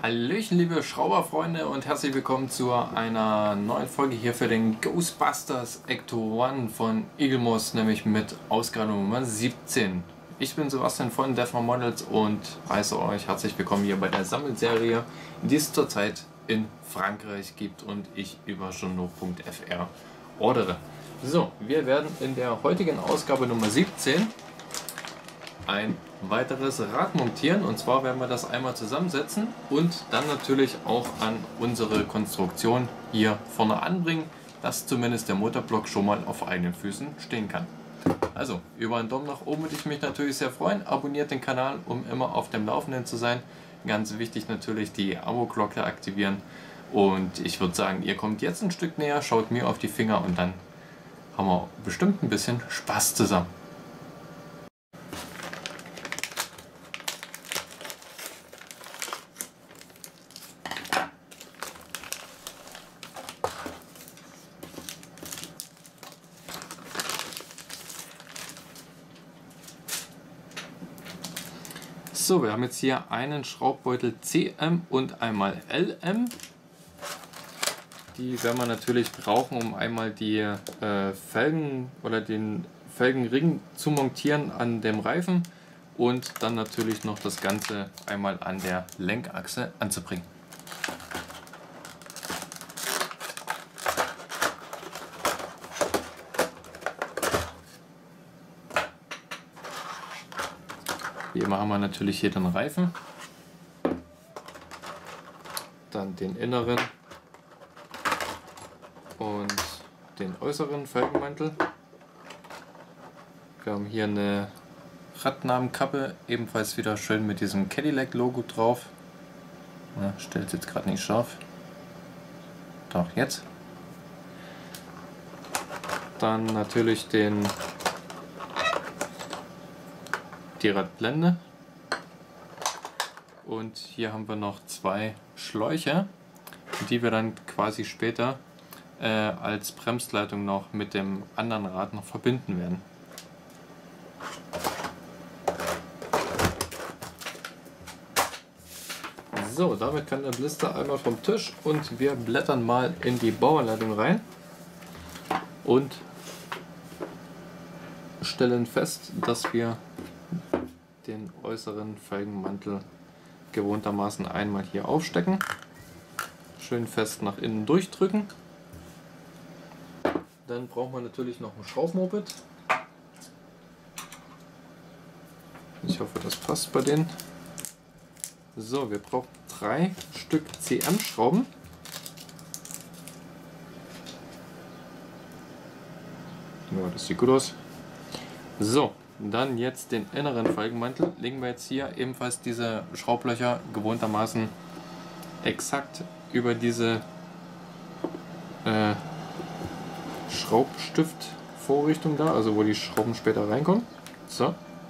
Hallöchen, liebe Schrauberfreunde, und herzlich willkommen zu einer neuen Folge hier für den Ghostbusters Ecto One von Eaglemoss, nämlich mit Ausgabe Nummer 17. Ich bin Sebastian von Defma Models und heiße euch herzlich willkommen hier bei der Sammelserie, die es zurzeit in Frankreich gibt und ich über journo.fr ordere. So, wir werden in der heutigen Ausgabe Nummer 17 ein weiteres Rad montieren, und zwar werden wir das einmal zusammensetzen und dann natürlich auch an unsere Konstruktion hier vorne anbringen, dass zumindest der Motorblock schon mal auf eigenen Füßen stehen kann. Also über einen Daumen nach oben würde ich mich natürlich sehr freuen. Abonniert den Kanal, um immer auf dem Laufenden zu sein. Ganz wichtig natürlich die Abo-Glocke aktivieren, und ich würde sagen, ihr kommt jetzt ein Stück näher, schaut mir auf die Finger und dann haben wir bestimmt ein bisschen Spaß zusammen. So, wir haben jetzt hier einen Schraubbeutel CM und einmal LM. Die werden wir natürlich brauchen, um einmal die Felgen oder den Felgenring zu montieren an dem Reifen und dann natürlich noch das Ganze einmal an der Lenkachse anzubringen. Wie immer haben wir natürlich hier den Reifen, dann den inneren und den äußeren Felgenmantel. Wir haben hier eine Radnahmenkappe, ebenfalls wieder schön mit diesem Cadillac Logo drauf. Ja, stellt jetzt gerade nicht scharf. Doch, jetzt. Dann natürlich die Radblende, und hier haben wir noch zwei Schläuche, die wir dann quasi später als Bremsleitung noch mit dem anderen Rad noch verbinden werden. So, damit kann der Blister einmal vom Tisch und wir blättern mal in die Bauanleitung rein und stellen fest, dass wir den äußeren Felgenmantel gewohntermaßen einmal hier aufstecken, schön fest nach innen durchdrücken. Dann braucht man natürlich noch ein Schraubmoped. Ich hoffe, das passt bei denen. So, wir brauchen 3 Stück CM Schrauben. Ja, das sieht gut aus. So, dann jetzt den inneren Felgenmantel. Legen wir jetzt hier ebenfalls diese Schraublöcher gewohntermaßen exakt über diese Schraubstiftvorrichtung da, also wo die Schrauben später reinkommen. So.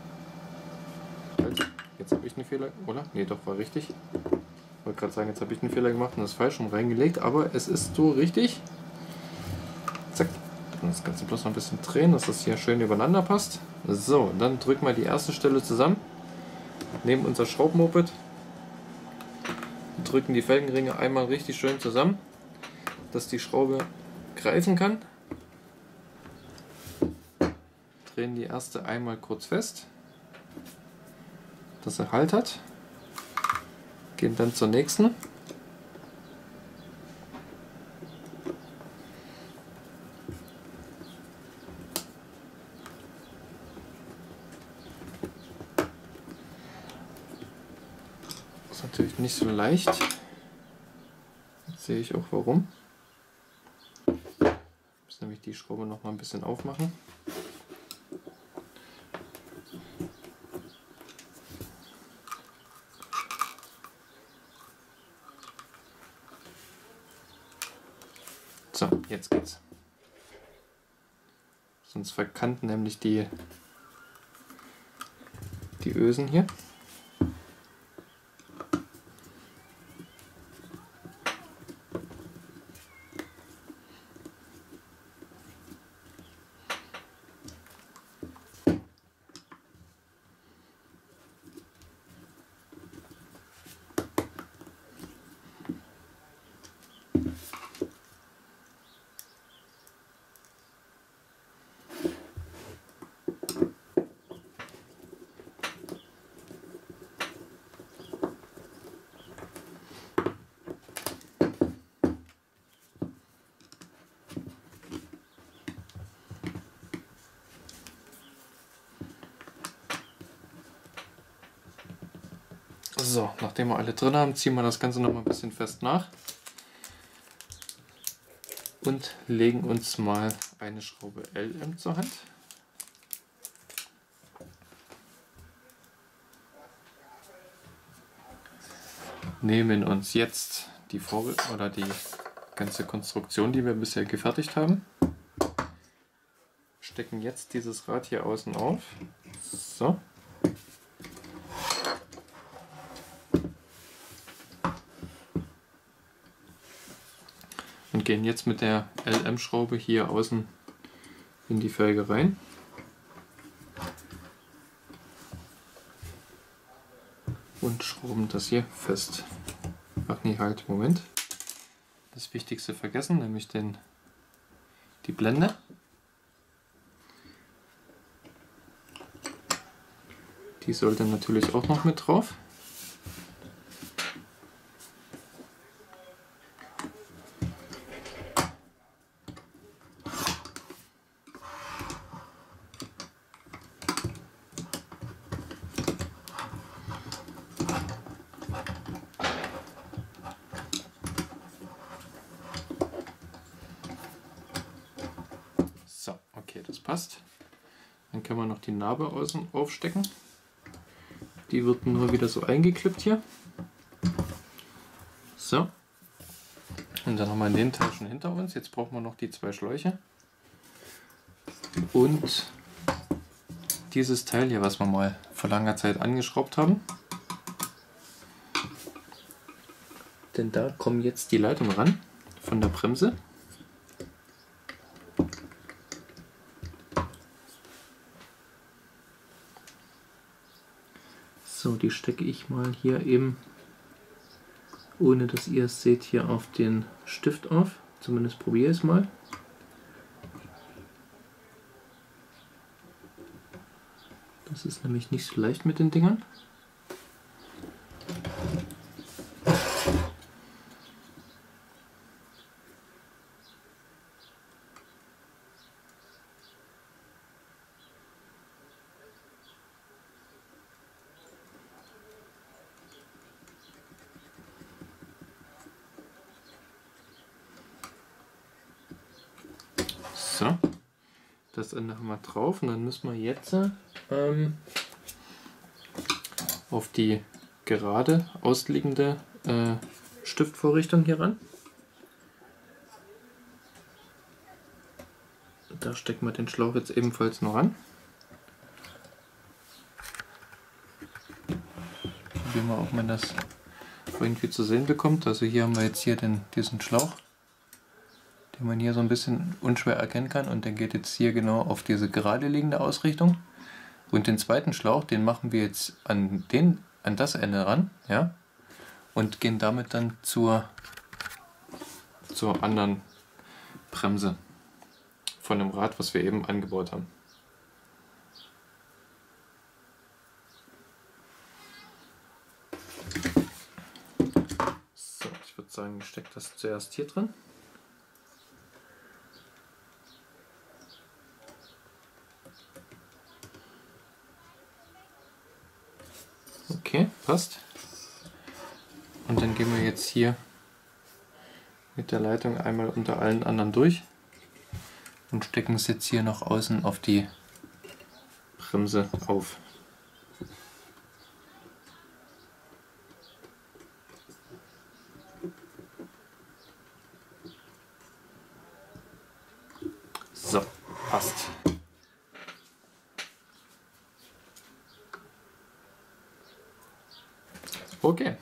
Jetzt habe ich einen Fehler, oder? Ne, doch, war richtig. Ich wollte gerade sagen, jetzt habe ich einen Fehler gemacht und das falsch rum reingelegt, aber es ist so richtig. Zack. Und das Ganze bloß noch ein bisschen drehen, dass das hier schön übereinander passt. So, dann drücken wir die erste Stelle zusammen, nehmen unser Schraubmoped, drücken die Felgenringe einmal richtig schön zusammen, dass die Schraube greifen kann. Drehen die erste einmal kurz fest, dass er Halt hat. Gehen dann zur nächsten. Das ist natürlich nicht so leicht. Jetzt sehe ich auch warum. Ich muss nämlich die Schraube noch mal ein bisschen aufmachen. So, jetzt geht's. Sonst verkanten nämlich die Ösen hier. So, nachdem wir alle drin haben, ziehen wir das Ganze noch mal ein bisschen fest nach und legen uns mal eine Schraube LM zur Hand. Nehmen uns jetzt die ganze Konstruktion, die wir bisher gefertigt haben, stecken jetzt dieses Rad hier außen auf. So. Und gehen jetzt mit der LM-Schraube hier außen in die Felge rein. Und schrauben das hier fest. Ach nee, halt, Moment. Das Wichtigste vergessen, nämlich die Blende. Die sollte natürlich auch noch mit drauf. So, okay, das passt. Dann können wir noch die Narbe außen aufstecken. Die wird nur wieder so eingeklippt hier. So. Und dann haben wir den Teil schon hinter uns. Jetzt brauchen wir noch die zwei Schläuche. Und dieses Teil hier, was wir mal vor langer Zeit angeschraubt haben. Denn da kommen jetzt die Leitungen ran von der Bremse. So, die stecke ich mal hier eben, ohne dass ihr es seht, hier auf den Stift auf. Zumindest probiere ich es mal. Das ist nämlich nicht so leicht mit den Dingern. So, das Ende haben wir drauf und dann müssen wir jetzt auf die gerade ausliegende Stiftvorrichtung hier ran. Da stecken wir den Schlauch jetzt ebenfalls noch an. Probieren wir, ob man das irgendwie zu sehen bekommt. Also hier haben wir jetzt hier diesen Schlauch, den man hier so ein bisschen unschwer erkennen kann, und der geht jetzt hier genau auf diese gerade liegende Ausrichtung. Und den zweiten Schlauch, den machen wir jetzt an das Ende ran, ja, und gehen damit dann zur anderen Bremse von dem Rad, was wir eben angebaut haben. So, ich würde sagen, ich stecke das zuerst hier drin. Okay, passt. Und dann gehen wir jetzt hier mit der Leitung einmal unter allen anderen durch und stecken es jetzt hier noch außen auf die Bremse auf. So, passt. Okay.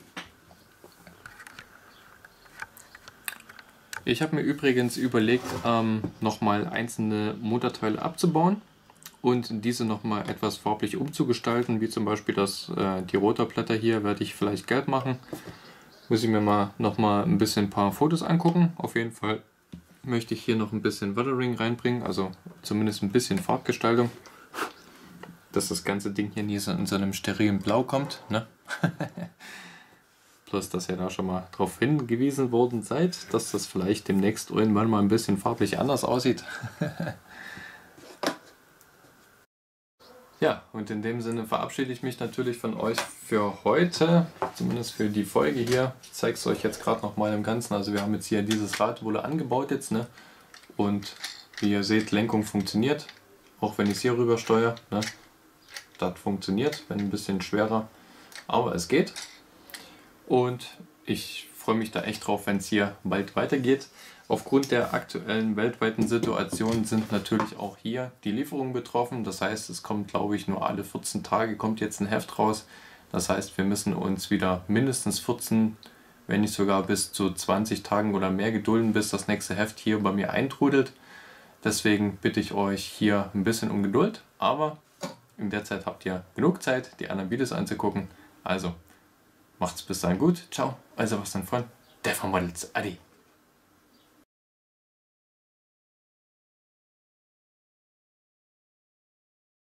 Ich habe mir übrigens überlegt, nochmal einzelne Motorteile abzubauen und diese nochmal etwas farblich umzugestalten, wie zum Beispiel die Rotorblätter hier werde ich vielleicht gelb machen. Muss ich mir nochmal ein bisschen ein paar Fotos angucken. Auf jeden Fall möchte ich hier noch ein bisschen Weathering reinbringen, also zumindest ein bisschen Farbgestaltung, dass das ganze Ding hier nie so in so einem sterilen Blau kommt, ne? Bloß, dass ihr da schon mal darauf hingewiesen worden seid, dass das vielleicht demnächst irgendwann mal ein bisschen farblich anders aussieht. Ja, und in dem Sinne verabschiede ich mich natürlich von euch für heute, zumindest für die Folge hier. Ich zeige es euch jetzt gerade nochmal im Ganzen. Also wir haben jetzt hier dieses Rad wurde angebaut jetzt, ne? Und wie ihr seht, Lenkung funktioniert, auch wenn ich es hier rüber steuere, ne? Das funktioniert, wenn ein bisschen schwerer, aber es geht. Und ich freue mich da echt drauf, wenn es hier bald weitergeht. Aufgrund der aktuellen weltweiten Situation sind natürlich auch hier die Lieferungen betroffen. Das heißt, es kommt, glaube ich, nur alle 14 Tage kommt jetzt ein Heft raus. Das heißt, wir müssen uns wieder mindestens 14, wenn nicht sogar bis zu 20 Tagen oder mehr gedulden, bis das nächste Heft hier bei mir eintrudelt. Deswegen bitte ich euch hier ein bisschen um Geduld. Aber in der Zeit habt ihr genug Zeit, die anderen Videos anzugucken. Also macht's bis dahin gut. Ciao. Also was dann von der von Models. Adi.